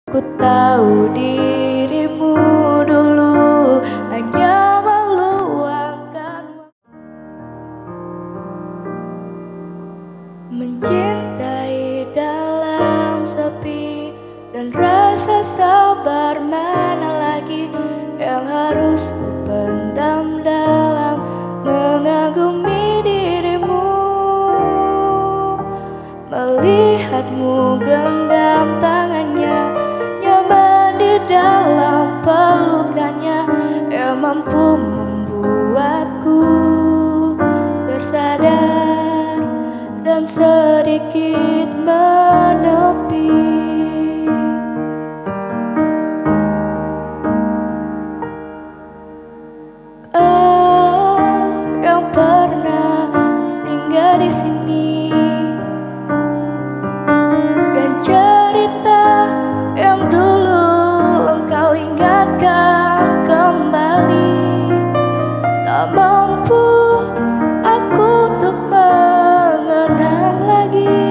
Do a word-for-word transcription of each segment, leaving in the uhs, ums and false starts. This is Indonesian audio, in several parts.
Ku tahu dirimu dulu hanya meluangkan mencintai dalam sepi, dan rasa sabar mana lagi yang harus ku pendam dalam mengagumi dirimu. Melihatmu genggam tangannya, nyaman di dalam pelukannya, yang mampu membuatku tersadar dan sedikit menepi. Oh, yang pernah singgah di sini, dan cerita yang dulu engkau ingatkan kembali. Tak mampu aku untuk mengenang lagi.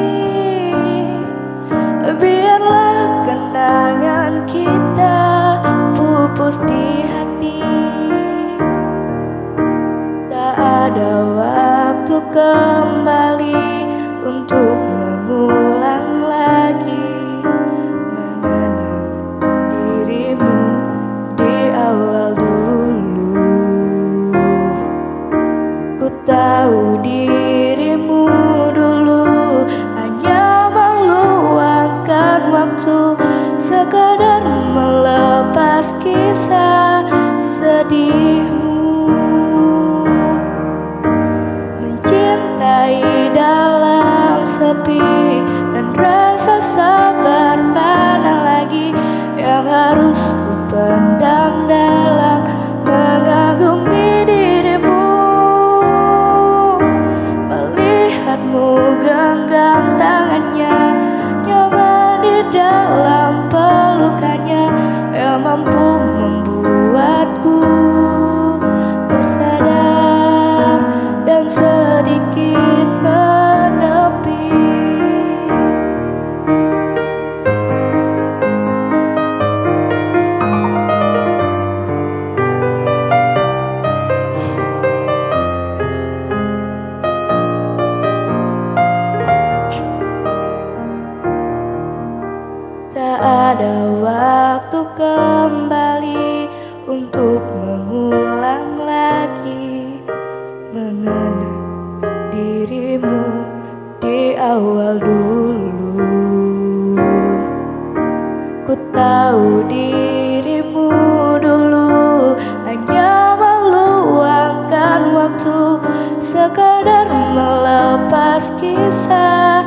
Biarlah kenangan kita pupus di hati. Tak ada waktu kembali untuk mengulang lagi mengenal dirimu di awal dulu. Ku tahu dirimu dulu hanya meluangkan waktu, sekadar melepas kisah sedihmu. Mencintai dalam sepi, dan rasa sabar mana lagi yang harus ku pendam dalam mengagumi dirimu. Melihatmu genggam tangannya, nyaman di dalam pelukannya, yang mampu membuatku tersadar dan sedikit menepi. Tak ada waktu kembali untuk mengulang lagi mengenal dirimu di awal dulu. Ku tahu dirimu dulu hanya meluangkan waktu, sekadar melepas kisah